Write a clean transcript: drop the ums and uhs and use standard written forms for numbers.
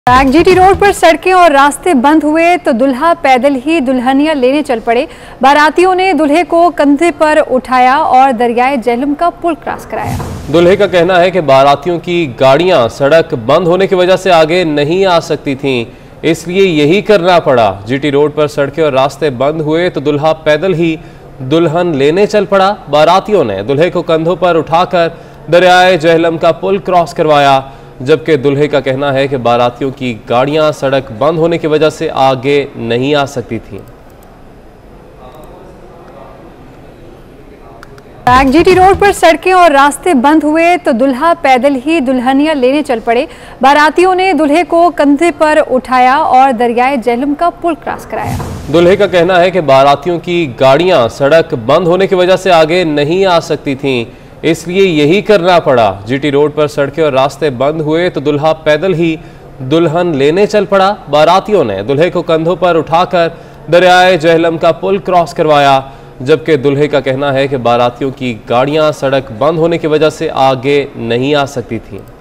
GT road पर सड़कें और रास्ते बंद हुए तो दुल्हा पैदल ही दुल्हनिया लेने चल पड़े। बारातियों ने दूल्हे को कंधे पर उठाया और दरियाए झेलम का पुल क्रॉस कराया। दूल्हे का कहना है कि बारातियों की गाड़ियां सड़क बंद होने की वजह से आगे नहीं आ सकती थीं, इसलिए यही करना पड़ा। जीटी रोड पर सड़कें और रास्ते बंद हुए तो दुल्हा पैदल ही दुल्हन लेने चल पड़ा। बारातियों ने दूल्हे को कंधों पर उठाकर दरियाए झेलम का पुल क्रॉस करवाया, जबकि दूल्हे का कहना है कि बारातियों की गाड़ियां सड़क बंद होने की वजह से आगे नहीं आ सकती थीं। जीटी रोड पर सड़कें और रास्ते बंद हुए तो दुल्हा पैदल ही दुल्हनिया लेने चल पड़े। बारातियों ने दूल्हे को कंधे पर उठाया और दरियाए झेलम का पुल क्रॉस कराया। दूल्हे का कहना है कि बारातियों की गाड़ियां सड़क बंद होने की वजह से आगे नहीं आ सकती थीं, इसलिए यही करना पड़ा। जीटी रोड पर सड़कें और रास्ते बंद हुए तो दुल्हा पैदल ही दुल्हन लेने चल पड़ा। बारातियों ने दूल्हे को कंधों पर उठाकर दरियाए झेलम का पुल क्रॉस करवाया, जबकि दूल्हे का कहना है कि बारातियों की गाड़ियां सड़क बंद होने की वजह से आगे नहीं आ सकती थीं।